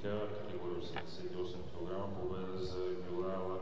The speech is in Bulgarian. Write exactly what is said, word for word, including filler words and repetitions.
Михайлов, категория осемдесет и осем килограма, победа за Мила